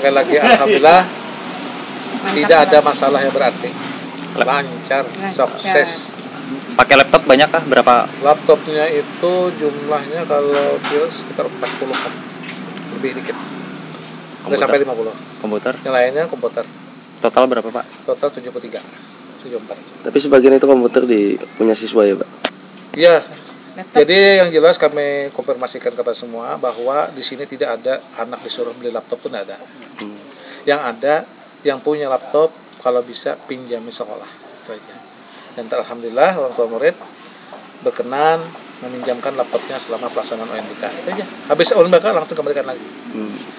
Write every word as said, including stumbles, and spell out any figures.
sekali lagi alhamdulillah tidak ada masalah yang berarti, lancar, sukses. Pakai laptop banyak kah? Berapa? Laptopnya itu jumlahnya kalau kira sekitar empat puluh lebih dikit, nggak sampai lima puluh. Komputer? Yang lainnya komputer. Total berapa Pak? Total tujuh puluh tiga, tujuh puluh empat. Tapi sebagian itu komputer di punya siswa ya Pak? Iya. Jadi yang jelas kami konfirmasikan kepada semua bahwa di sini tidak ada anak disuruh beli laptop, itu tidak ada. Hmm. Yang ada yang punya laptop kalau bisa pinjami sekolah, itu aja. Dan alhamdulillah orang tua murid berkenan meminjamkan laptopnya selama pelaksanaan U N B K, itu aja. Habis U N B K langsung kembalikan lagi. Hmm.